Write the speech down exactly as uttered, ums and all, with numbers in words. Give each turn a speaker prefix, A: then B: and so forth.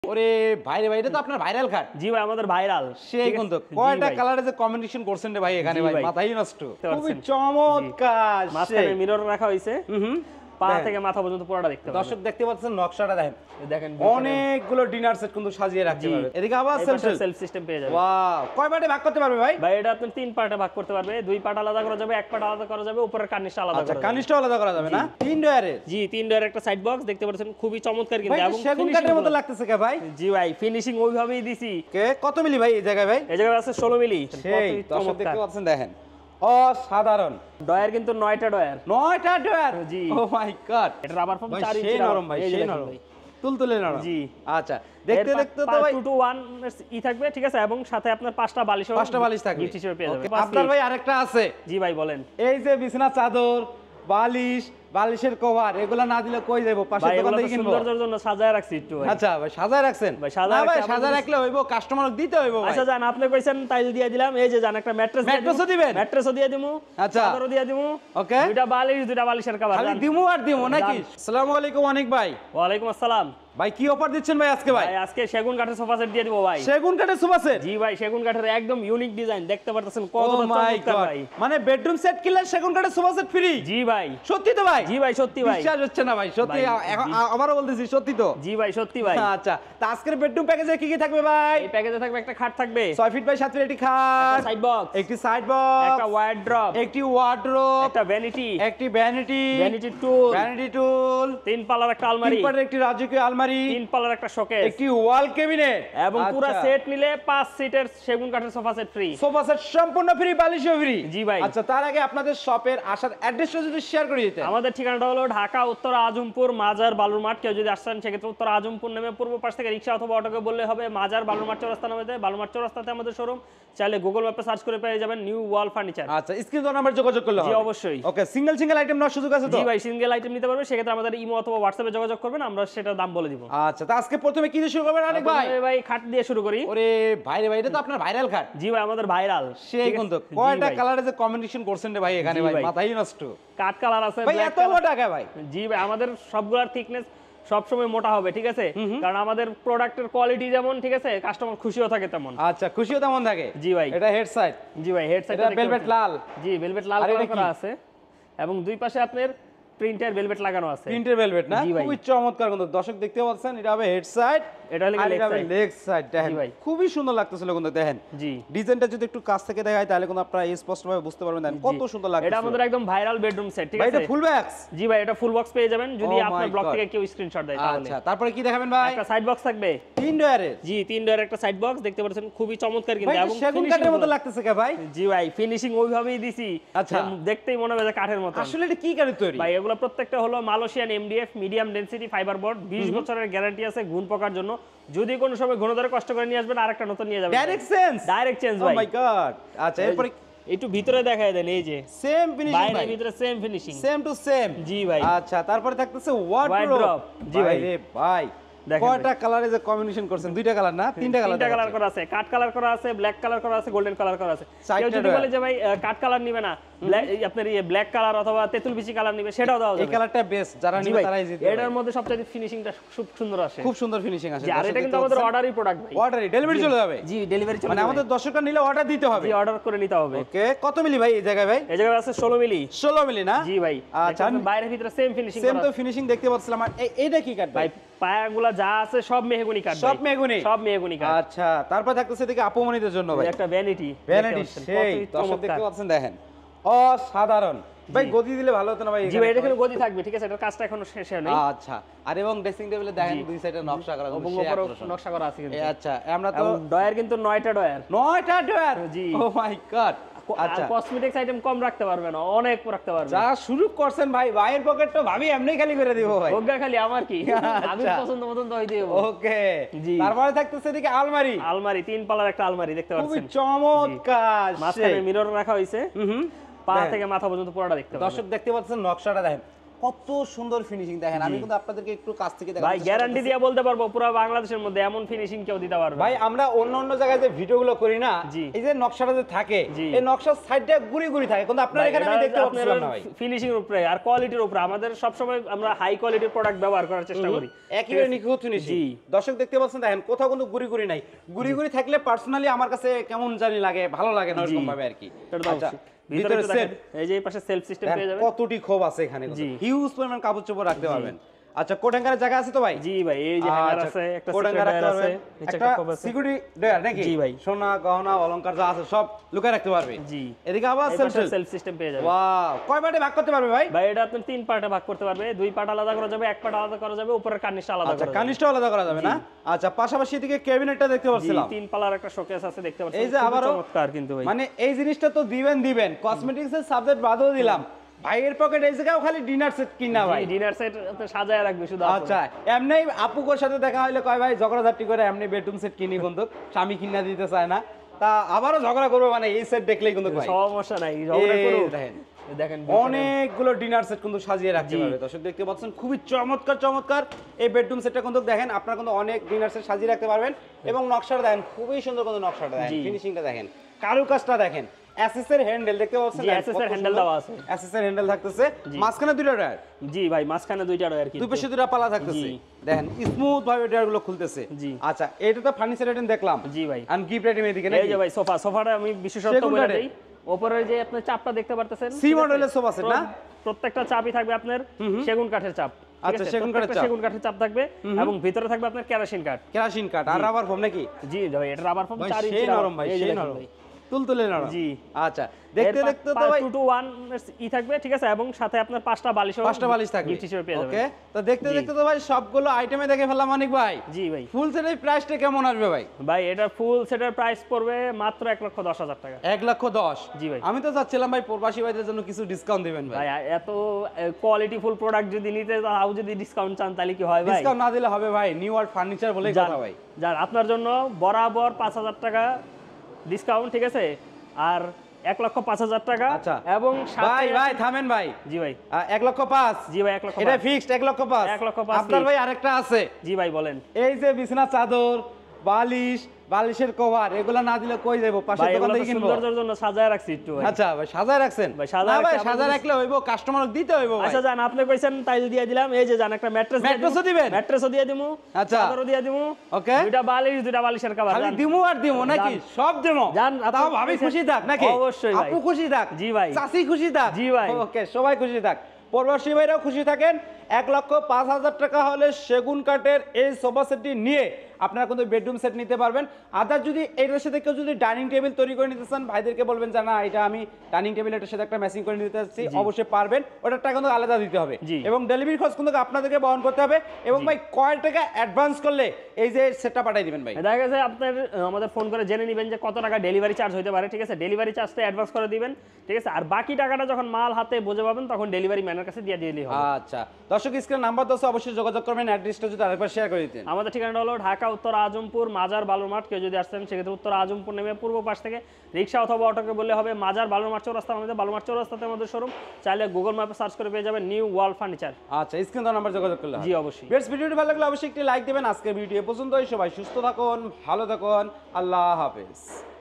A: ওরে ভাইরে ভাই, এটা তো আপনার ভাইরাল খাট।
B: জি ভাই, আমাদের ভাইরাল।
A: সেই কিন্তু কয়টা কালারে যে কম্বিনেশন করছেন রে ভাই এখানে, ভাই মাথাই নষ্ট। খুবই চমৎকার।
B: মাঝখানে মিরর রাখা হইছে,
A: হুম
B: পা থেকে মাথা পর্যন্ত পুরোটা দেখতে পাবেন।
A: দর্শক দেখতে পাচ্ছেন নকশাটা দেখেন,
B: দেখেন
A: অনেকগুলো ডিনার সেট কিন্তু সাজিয়ে রাখতে পারবে। এদিকে আবার সেলফ
B: সেলফ সিস্টেম পেয়ে যাবেন।
A: ওয়াও, কয় পার্টে ভাগ করতে পারবে ভাই?
B: ভাই এটা আপনি তিন পার্টে ভাগ করতে পারবে, দুই পার্ট আলাদা করা যাবে, এক পার্ট আলাদা করা যাবে, উপরের কার্নিশটা আলাদা করা যাবে।
A: আচ্ছা, কার্নিশটা আলাদা করা যাবে না? তিন ডয়ারের।
B: জি, তিন ডয়ারের একটা সাইড বক্স দেখতে পাচ্ছেন, খুবই চমৎকার কিন্তু।
A: এবং সেগুন কাঠের মতো লাগতেছে কে ভাই?
B: জি ভাই, ফিনিশিং ওইভাবেই দিছি।
A: কে কত মিলি ভাই এই জায়গায় ভাই?
B: এই জায়গায় আছে ষোলো মিলি।
A: সেই দর্শক দেখতে পাচ্ছেন, দেখেন অসাধারণ।
B: ডয়ার কিন্তু নয়টা ডয়ার।
A: নয়টা ডয়ার?
B: জি।
A: ও মাই গড,
B: এটা রাবার ফোম চার
A: সেই
B: ইঞ্চি
A: নরম ভাই, সেই নরম, তুলতুলে নরম।
B: জি।
A: আচ্ছা, দেখতে দেখতে তো ভাই
B: টু টু ওয়ান ই থাকবে, ঠিক আছে, এবং সাথে আপনার পাঁচটা বালিশ,
A: পাঁচটা বালিশ থাকবে
B: গিফট হিসেবে পেয়ে যাবেন।
A: আপনার ভাই আরেকটা আছে।
B: জি ভাই বলেন।
A: এই যে বিছানা চাদর, বালিশ, বালিশের কভার, এগুলা না দিলে কই যাবো? পাশের দোকান থেকে কিনবো।
B: সুন্দরের জন্য সাজায় রাখছি একটু ভাই।
A: আচ্ছা ভাই, সাজায় রাখছেন?
B: ভাই সাজায়
A: ভাই সাজায় রাখলে হইবো, কাস্টমারকে দিতে হইবো ভাই।
B: আচ্ছা জান, আপনি কইছেন তাই দিয়ে দিলাম। এই যে জান, একটা ম্যাট্রেস
A: ম্যাট্রেসও দিবেন?
B: ম্যাট্রেসও দিয়ে দিমু,
A: আচ্ছা
B: চাদরও দিয়ে দিমু।
A: ওকে,
B: দুইটা বালিশ, দুইটা বালিশের কভার।
A: খালি দিমু আর দিমু নাকি? আসসালামু আলাইকুম অনেক ভাই।
B: ওয়া আলাইকুম আসসালাম।
A: ভাই কি অফার দিচ্ছেন ভাই আজকে? ভাই
B: ভাই আজকে সেগুন কাঠের সোফা সেট দিয়ে দিব ভাই।
A: সেগুন কাঠের সোফা সেট?
B: জি ভাই, সেগুন কাঠের একদম ইউনিক ডিজাইন, দেখতে পারতেছেন কতটা চমৎকার ভাই।
A: মানে বেডরুম সেট কিনলে সেগুন কাঠের সোফা সেট ফ্রি?
B: জি ভাই।
A: সত্যি তো ভাই?
B: জি ভাই, সত্যি ভাই।
A: বিশ্বাস হচ্ছে না ভাই, সত্যি আবারও বলতেছি, সত্যি তো?
B: জি ভাই, সত্যি ভাই।
A: আচ্ছা, তা আজকের বেডরুম প্যাকেজে কি কি থাকবে ভাই?
B: এই প্যাকেজে থাকবে একটা খাট থাকবে
A: ছয় ফিট বাই সাত ফিট, একটি খাট,
B: সাইড বক্স,
A: একটি সাইড বক্স,
B: একটা ওয়ার্ড্রপ,
A: একটি ওয়ার্ডরোব,
B: একটা ভ্যানিটি,
A: একটি vanity,
B: vanity stool,
A: vanity stool,
B: তিন পাল্লার একটা আলমারি,
A: তিন পাল্লার একটি রাজকীয় আলমারি,
B: তিন পাল্লার একটা শোকেস,
A: একটি ওয়াল ক্যাবিনেট,
B: এবং পুরো সেট নিলে পাঁচ সিটের সেগুন কাঠের sofa set free.
A: Sofa set সম্পূর্ণ ফ্রি, বালিশও ফ্রি।
B: জি ভাই।
A: আচ্ছা, তার আগে আপনাদের শপের আসার অ্যাড্রেসটা যদি শেয়ার করে দিতেন।
B: আমাদের ঠিকানাটা হলো ঢাকা উত্তর আজমপুর মাজার বালুর মাঠ। কেউ যদি আসছেন সেক্ষেত্রে উত্তর আজমপুর নেমে পূর্ব পাশ থেকে রিক্সা অথবা অটোকে বললে হবে মাজার বালুর মাঠ চৌরাস্তা নামে। বালুর মাঠ চৌরাস্তাতে আমাদের শোরুম, চাইলে গুগল ম্যাপে সার্চ করে পেয়ে যাবেন নিউ ওয়াল ফার্নিচার।
A: আচ্ছা, স্ক্রিন তো নাম্বার যোগাযোগ করলে হবে?
B: জি অবশ্যই।
A: ওকে, সিঙ্গেল সিঙ্গেল আইটেম নেওয়ার সুযোগ আছে তো?
B: জি ভাই, সিঙ্গেল আইটেম নিতে পারবে, সেক্ষেত্রে আমাদের ইমো অথবা হোয়াটসঅ্যাপে যোগাযোগ করবেন, আমরা সেটা দাম বলে দিব।
A: আচ্ছা, তা আজকে প্রথমে কি দিয়ে শুরু করবেন আরেক ভাই?
B: ভাই খাট দিয়ে শুরু করি।
A: ওরে ভাইরে ভাই, এটা তো আপনার ভাইরাল খাট।
B: জি ভাই, আমাদের ভাইরাল।
A: সেই কিন্তু কয়টা কালারে যে কম্বিনেশন করছেন রে ভাই এখানে, ভাই মাথাই নষ্ট।
B: কাট কালার আছে,
A: ভাই এত মোটা কে ভাই?
B: জি ভাই, আমাদের সবগুলোর থিকনেস সব সময় মোটা হবে, ঠিক আছে, কারণ আমাদের প্রোডাক্টের কোয়ালিটি যেমন, ঠিক আছে, কাস্টমার খুশিও থাকে তেমন।
A: আচ্ছা, খুশিও তেমন থাকে?
B: জি ভাই।
A: এটা হেড সাইড?
B: জি ভাই, হেড সাইড
A: এটা ভেলভেট লাল?
B: জি, ভেলভেট লাল করা আছে, এবং দুই পাশে আপনার প্রিন্টের ভেলভেট লাগানো আছে।
A: প্রিন্টের ভেলভেট না? খুবই চমৎকার কিন্তু দর্শক দেখতে পাচ্ছেন, এটা হবে হেড সাইড,
B: এটা হলো
A: লেগ সাইড। দেখেন খুবই সুন্দর লাগতেছিল কিন্তু, দেখেন
B: জি
A: ডিজাইনটা যদি একটু কাছ থেকে দেখাই তাহলে কিন্তু আপনারা স্পষ্টভাবে বুঝতে পারবেন দেখেন কত সুন্দর লাগছে।
B: এটা আমাদের একদম ভাইরাল বেডরুম সেট, ঠিক আছে?
A: ভাই এটা ফুল বক্স?
B: জি ভাই, এটা ফুল বক্স পেয়ে যাবেন যদি আপনার ব্লগ থেকে কেউ স্ক্রিনশট দেয় তাহলে।
A: আচ্ছা, তারপরে কি দেখাবেন ভাই?
B: একটা সাইড বক্স থাকবে
A: তিন ডয়ারের?
B: জি, তিন ডয়ারের একটা সাইড বক্স দেখতে পাচ্ছেন, খুবই চমৎকার কিন্তু, এবং
A: সেগুন কাঠের মতো লাগতেছে কে ভাই?
B: জি ভাই, ফিনিশিং ওইভাবেই দিছি।
A: আচ্ছা,
B: দেখতেই মনে হবে যে কাঠের মতো।
A: আসলে এটা কি কাঠের তৈরি
B: ভাই? এগুলো প্রত্যেকটা হলো Malaysian MDF medium density fibre board, বিশ বছরের গ্যারান্টি আছে গুণ পোকার জন্য। যদি কোনো সময় গুণ ধরে কষ্ট করে নিয়ে আসবেন, আরেকটা নতুন নিয়ে যাবেন।
A: Direct change?
B: ডাইরেক্ট চেঞ্জ
A: ও
B: ভাই।
A: My god. আচ্ছা, এরপর
B: একটু ভিতরে দেখায় দেন, এই যে
A: সেম ফিনিশিং ভাই,
B: ভিতরে same finishing,
A: same to same.
B: জি ভাই।
A: আচ্ছা, তারপরে থাকতেছে ওয়ার্ডরোব।
B: জি ভাই
A: রে ভাই, কয়টা কালারে যে কম্বিনেশন করছেন? দুইটা কালার না তিনটা কালার?
B: তিনটা কালার করা আছে, কাট কালার করা আছে, ব্ল্যাক কালার করা আছে, গোল্ডেন কালার করা আছে। কেউ যদি বলে যে ভাই কাট কালার নিবে না, আপনার এই ব্ল্যাক কালার অথবা তেতুল বিচি কালার নিবে, সেটাও দেওয়া যাবে।
A: এই কালারটা বেস্ট, যারা নিবে তারাই জিতবে।
B: এটার মধ্যে সবচেয়ে ফিনিশিংটা খুব সুন্দর আসে,
A: খুব সুন্দর ফিনিশিং আসে।
B: আর এটা কিন্তু আমাদের অর্ডারই প্রোডাক্ট ভাই।
A: অর্ডারই ডেলিভারি চলে যাবে?
B: জি, ডেলিভারি চলে যাবে,
A: মানে আমাদের দর্শকরা নিলে অর্ডার দিতে হবে?
B: জি, অর্ডার করে নিতে হবে।
A: ওকে, কত মিলি ভাই এই জায়গায়? ভাই
B: এই জায়গায় আছে ষোলো মিলি।
A: ষোলো মিলি না?
B: জি ভাই।
A: আচ্ছা,
B: বাইরের ভিতরে সেম ফিনিশিং
A: সেম তো ফিনিশিং দেখতে পাচ্ছিলাম। আর এইটা কি কাট ভাই?
B: পায়াগুলা যা আছে সব মেহগনি কাট,
A: সব মেহগনি?
B: সব মেহগনি কাট।
A: আচ্ছা, তারপর থাকতেছে এদিকে আপুমনিদের জন্য ভাই
B: একটা ভ্যানিটি।
A: ভ্যানিটি, সেই দর্শক দেখতে পাচ্ছেন, দেখেন অসাধারণ। ভাই গদি দিলে ভালো হতো না ভাই?
B: জি ভাই, এটা কিন্তু গদি থাকবে, ঠিক আছে, এটার কাজটা এখনো শেষ হয়নি।
A: আচ্ছা, আর এবং ড্রেসিং টেবিলে দেখেন দুই সাইডে নকশা করা,
B: এবং উপরে নকশা করা আছে কিন্তু।
A: আচ্ছা, আমরা তো
B: ডয়ার কিন্তু নয়টা ডয়ার।
A: নয়টা ডয়ার?
B: জি।
A: Oh my god. আচ্ছা,
B: কসমেটিক্স আইটেম কম রাখতে পারবেন, অনেক রাখতে পারবেন।
A: যা শুরু করছেন ভাই, ভাইয়ের পকেটটা ভাবি এমনি খালি করে দিব ভাই।
B: ওগা খালি আমার কি, আমি পছন্দ মতন তো দেব।
A: ওকে,
B: জি।
A: তারপরে থাকতেছে এদিকে আলমারি।
B: আলমারি, তিন পাল্লার একটা আলমারি দেখতে পাচ্ছেন,
A: খুবই চমৎকার।
B: মাঝখানে মিরর রাখা হইছে,
A: হুম,
B: পা থেকে মাথা পর্যন্ত পুরোটা দেখতে পাবেন।
A: দর্শক দেখতে পাচ্ছেন নকশাটা দেখেন কত সুন্দর ফিনিশিং দেখেন, আমি কিন্তু আপনাদেরকে একটু কাছ থেকে দেখাবো
B: ভাই গ্যারান্টি দিয়ে বলতে পারবো পুরো বাংলাদেশের মধ্যে এমন ফিনিশিং কেউ দিতে পারবে
A: ভাই। আমরা অন্য অন্য জায়গায় যে ভিডিওগুলো করি না, এই যে নকশাটা যে থাকে, এই নকশার সাইডটা গুড়ি গুড়ি থাকে, কিন্তু আপনার এখানে আমি দেখতে পাচ্ছিলাম না ভাই।
B: ফিনিশিং এর উপরে আর কোয়ালিটির উপরে আমাদের সব সময় আমরা হাই কোয়ালিটির প্রোডাক্ট ব্যবহার করার চেষ্টা করি,
A: একেবারে নিখুঁত ফিনিশিং। দর্শক দেখতে পাচ্ছেন দেখেন, কোথাও কিন্তু গুড়ি গুড়ি নাই। গুড়ি গুড়ি থাকলে পার্সোনালি আমার কাছে কেমন জানি লাগে, ভালো লাগে না এরকম ভাবে আর কি। আচ্ছা, ভিতরে সেট,
B: এই যে এই পাশে সেলফ সিস্টেম পেয়ে যাবেন,
A: কতটি খোপ আছে এখানে, হিউজ পরিমাণ কাপড় চোপড় রাখতে পারবেন। আচ্ছা, কোট হ্যাঙ্গারের জায়গা আছে তো ভাই?
B: জি ভাই, এই যে হ্যাঙ্গার আছে, একটা সিকিউরিটি ডয়ার আছে, নিচে একটা খোপ আছে,
A: সিকিউরিটি ডয়ার নাকি?
B: জি ভাই,
A: সোনা গহনা অলংকার যা আছে সব লুকায় রাখতে পারবে।
B: জি,
A: এদিকে আবার সেলফ
B: সেলফ সিস্টেম পেয়ে যাবেন।
A: ওয়াও, কয় পার্টে ভাগ করতে পারবে ভাই?
B: ভাই এটা আপনি তিন পার্টে ভাগ করতে পারবে, দুই পার্ট আলাদা করা যাবে, এক পার্ট আলাদা করা যাবে, উপরের কার্নিশটা আলাদা করা যাবে।
A: আচ্ছা, কার্নিশটা আলাদা করা যাবে না? আচ্ছা, পাশাপাশি এদিকে ক্যাবিনেটটা দেখতে পাচ্ছিলাম,
B: তিন পাল্লার একটা শোকেস আছে দেখতে পাচ্ছেন,
A: এই যে আবার
B: চমৎকার কিন্তু ভাই।
A: মানে এই জিনিসটা তো দিবেন দিবেন, কসমেটিক্স এর সাবজেক্ট বাদও দিলাম, ভাইয়ের পকেট এই জায়গাও খালি ডিনার সেট কিনা ভাই,
B: ডিনার সেট আপনি সাজায় রাখবে শুধু।
A: আচ্ছা, এমনি আপুকোর সাথে দেখা হইলে কয় ভাই ঝগড়াঝাটি করে এমনি বেডরুম সেট কিনি, কিন্তু স্বামী কিনা দিতে চায় না, তা আবারও ঝগড়া করবে মানে এই সেট দেখলেই কিন্তু ভাই
B: সমস্যা নাই, ঝগড়া করুন।
A: দেখেন
B: দেখেন
A: অনেকগুলো ডিনার সেট কিন্তু সাজিয়ে রাখতে পারবে। দর্শক দেখতে পাচ্ছেন খুবই চমৎকার চমৎকার এই বেডরুম সেটটা কিন্তু দেখেন, আপনারা কিন্তু অনেক ডিনার সেট সাজিয়ে রাখতে পারবেন। এবং নকশাটা দেখেন, খুবই সুন্দর কিন্তু নকশাটা দেখেন, ফিনিশিংটা দেখেন, কারুকাজটা দেখেন, অ্যাসেসের হ্যান্ডেল দেখতে পাচ্ছেন,
B: অ্যাসেসের হ্যান্ডেল দেওয়া আছে,
A: অ্যাসেসের হ্যান্ডেল থাকতেছে, মাঝখানে দুইটা ডয়ার।
B: জি ভাই, মাঝখানে দুইটা ডয়ার, কি
A: দুই পাশে দুইটা পালা থাকতেছে, দেখেন স্মুথ ভাবে ডয়ারগুলো খুলতেছে। আচ্ছা, এটা তো ফার্নিচার আইটেম দেখলাম।
B: জি ভাই,
A: আর গিফট আইটেম এদিকে নাকি?
B: এই যে ভাই সোফা, সোফাটা আমি বিশেষত্ব বলে দেই, উপরের যে আপনি চাপটা দেখতে পারতেছেন,
A: সি মডেলের সোফা সেট না?
B: প্রত্যেকটা চাপই থাকবে আপনার সেগুন কাঠের চাপ।
A: আচ্ছা, সেগুন কাঠের চাপ,
B: সেগুন কাঠের চাপ থাকবে, এবং ভিতরে থাকবে আপনার কেরোসিন কাঠ।
A: কেরোসিন কাঠ আর রাবার ফোম নাকি?
B: জি ভাই, এটা রাবার ফোম, চার ইঞ্চি
A: সেই নরম ভাই, সেই নরম তুলতুলে নরম।
B: জি,
A: আচ্ছা, দেখতে দেখতে তো ভাই
B: টু টু ওয়ান ই থাকবে, ঠিক আছে, এবং সাথে আপনার পাঁচটা বালিশ,
A: পাঁচটা বালিশ থাকবে
B: গিফট হিসেবে পেয়ে যাবেন।
A: ওকে, তো দেখতে দেখতে তো ভাই সবগুলো আইটেমে দেখে ফেললাম অনেক ভাই।
B: জি ভাই,
A: ফুল সেটের প্রাইসটা কেমন আসবে ভাই?
B: ভাই এটা ফুল সেটের প্রাইস পড়বে মাত্র এক লক্ষ দশ হাজার টাকা।
A: এক লক্ষ দশ?
B: জি ভাই,
A: আমি তো চাচ্ছিলাম ভাই প্রবাসী ভাইদের জন্য কিছু ডিসকাউন্ট দিবেন ভাই।
B: ভাই এত কোয়ালিটি ফুল প্রোডাক্ট যদি নিতে তাও যদি ডিসকাউন্ট চান তাহলে কি হয় ভাই?
A: ডিসকাউন্ট না দিলে হবে ভাই, নিউ ওয়ার্ল্ড ফার্নিচার বলেই কথা ভাই।
B: যার আপনার জন্য বরাবর পাঁচ হাজার টাকা ডিসকাউন্ট, ঠিক আছে, আর এক লক্ষ পাঁচ হাজার টাকা।
A: আচ্ছা,
B: এবং
A: ভাই ভাই থামেন ভাই।
B: জি ভাই,
A: এক লক্ষ পাঁচ?
B: জি ভাই, এক লক্ষ
A: এটা ফিক্সড এক লক্ষ পাঁচ?
B: এক লক্ষ পাঁচ।
A: আপনার ভাই আরেকটা আছে।
B: জি ভাই বলেন।
A: এই যে বিছানা চাদর, বালিশ, বালিশের কভার, এগুলা না দিলে কই যাবো? পাশের দোকান থেকে কিনবো।
B: সুন্দরের জন্য সাজায় রাখছি একটু ভাই।
A: আচ্ছা ভাই, সাজায় রাখছেন?
B: ভাই সাজায়
A: না ভাই, সাজায় রাখলে হইবো, কাস্টমার দিতে হইবো ভাই।
B: আচ্ছা জান, আপনি কইছেন টাইল দিয়ে দিলাম, এই যে জান একটা ম্যাট্রেস,
A: ম্যাট্রেসও দিবেন?
B: ম্যাট্রেসও দিয়ে দিমু,
A: আচ্ছা,
B: চাদরও দিয়ে দিমু।
A: ওকে,
B: দুইটা বালিশ, দুইটা বালিশের কভার।
A: খালি দিমু আর দিমু নাকি? সব দিমু?
B: জান,
A: তাও ভাবি খুশি থাক নাকি?
B: অবশ্যই ভাই।
A: আপু খুশি থাক?
B: জি ভাই।
A: চাচি খুশি থাক?
B: জি ভাই।
A: ওকে, সবাই খুশি থাক, প্রবাসী ভাইরাও খুশি থাকেন। এক লক্ষ পাঁচ হাজার টাকা হলে সেগুন কাঠের এই সোফা সেটটি নিয়ে আপনারা কিন্তু বেডরুম সেট নিতে পারবেন। আদার যদি এটার সাথে কেউ যদি ডাইনিং টেবিল তৈরি করে নিতে চান, ভাইদেরকে বলবেন যে না, এটা আমি ডাইনিং টেবিল এটার সাথে একটা ম্যাচিং করে নিতে চাচ্ছি, অবশ্যই পারবেন, ওটার টাকা কিন্তু আলাদা দিতে হবে, এবং ডেলিভারি খরচ কিন্তু আপনাদেরকে বহন করতে হবে। এবং ভাই কয় টাকা অ্যাডভান্স করলে এই যে সেটটা পাঠিয়ে দিবেন ভাই?
B: দেখা গেছে আপনার আমাদের ফোন করে জেনে নেবেন যে কত টাকা ডেলিভারি চার্জ হতে পারে, ঠিক আছে, ডেলিভারি চার্জটা অ্যাডভান্স করে দিবেন, ঠিক আছে, আর বাকি টাকাটা যখন মাল হাতে বুঝে পাবেন তখন ডেলিভারি ম্যানের কাছে দিয়ে দিলেই হবে।
A: আচ্ছা, দর্শক স্ক্রিনে নাম্বার দশ অবশ্যই যোগাযোগ করবেন, অ্যাড্রেসটা যদি আরেকবার শেয়ার করে দিতেন।
B: আমাদের ঠিকানাটা হলো ঢাকা উত্তর আজমপুর মাজার বালুরমাঠ। কেউ যদি আসতেন সেক্ষেত্রে উত্তর আজমপুর নেমে পূর্ব পাশ থেকে রিক্সা অথবা অটোকে বললে হবে মাজার বালুরমাঠ চৌরাস্তা, আমাদের বালুরমাঠ চৌরাস্তাতে আমাদের শোরুম। চাইলে গুগল ম্যাপে সার্চ করে পেয়ে যাবেন নিউ ওয়ার্ল্ড ফার্নিচার।
A: আচ্ছা, স্ক্রিনে নাম্বার যোগাযোগ করলে
B: জি অবশ্যই।
A: বেস্ট ভিডিওটি ভালো লাগলে অবশ্যই একটি লাইক দেবেন। আজকের ভিডিও পছন্দ হয়, সবাই সুস্থ থাকুন, ভালো থাকুন, আল্লাহ হাফেজ।